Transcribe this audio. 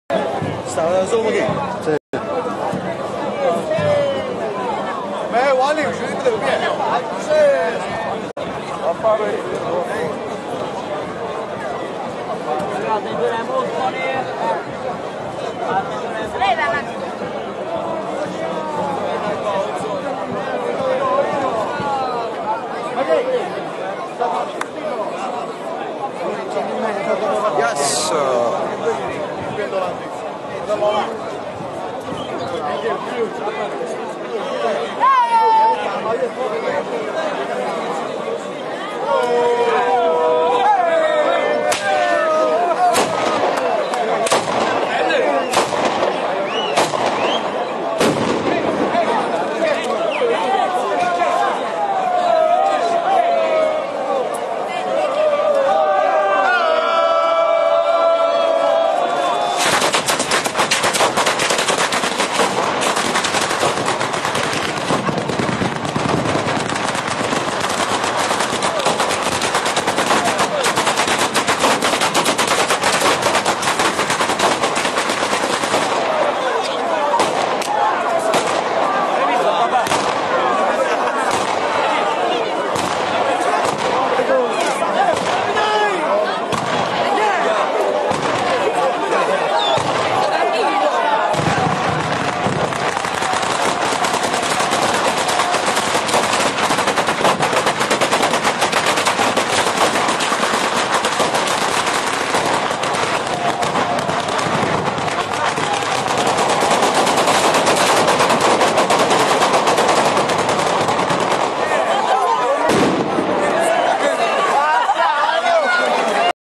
少了做不给。对。没往领区不得变。是。我发给你。Yes. Oh!